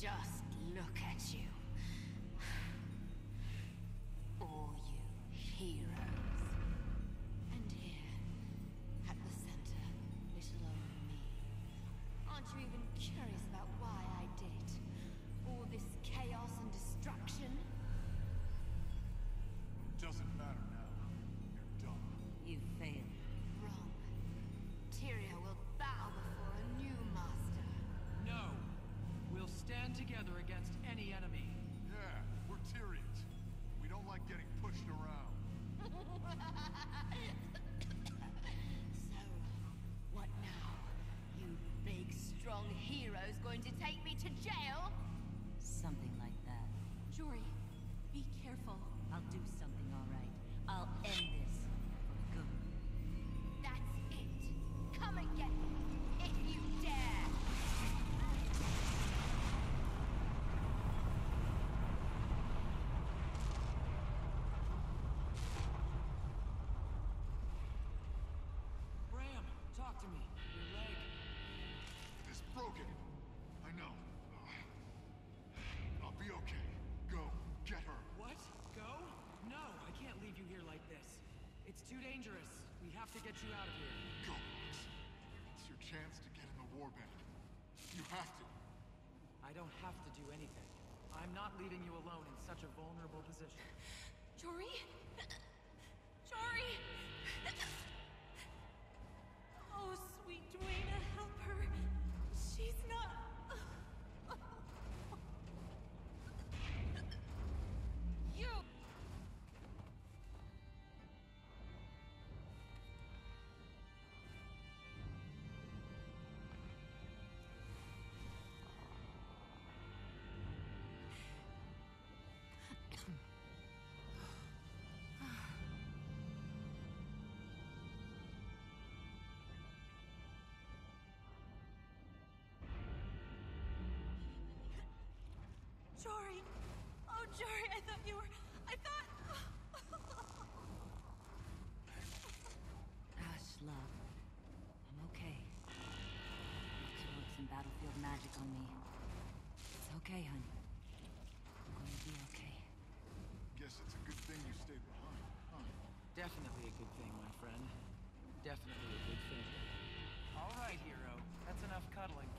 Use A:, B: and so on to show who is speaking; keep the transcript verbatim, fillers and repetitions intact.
A: Just look at you. All you heroes. And here, at the center, little old me. Aren't you even curious about why I did it? All this chaos and destruction?
B: Doesn't matter now. You're done.
C: You failed.
A: Wrong. Tyrian will bow before a new master.
D: No! We'll stand together against any enemy.
B: Yeah, we're Tyrians. We don't like getting pushed around.
A: So, what now? You big, strong heroes going to take me to jail?
C: Something like that.
A: Jory, be careful.
C: I'll do something all right. I'll end this for good.
A: That's it. Come and get me, if you dare.
D: Bram, talk to me. Your leg.
B: It's broken. I know. I'll be okay. Go, get her.
D: What? Go? No, I can't leave you here like this. It's too dangerous. We have to get you out of here.
B: Go, Max. It's your chance to get in the warband. You have to.
D: I don't have to do anything. I'm not leaving you alone in such a vulnerable position.
A: Jory? Jory! Oh, sweet Dwayna, help her. She's not... You! Jory! Oh, Jory, I thought you were... I thought...
C: Hush, love. I'm okay. You worked some battlefield magic on me. It's okay, honey. I'm going to be okay.
B: Guess it's a good thing you stayed behind, huh?
D: Definitely a good thing, my friend. Definitely a good thing. All right, hero. That's enough cuddling.